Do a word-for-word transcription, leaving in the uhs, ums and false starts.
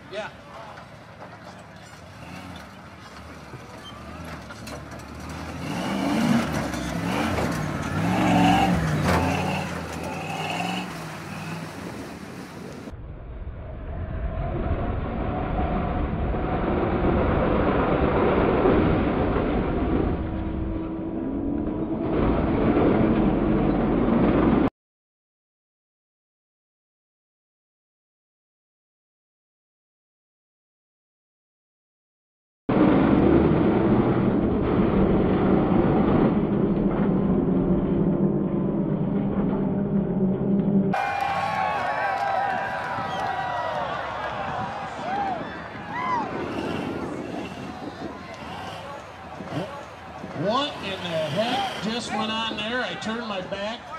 Yeah. What in the heck just went on there? I turned my back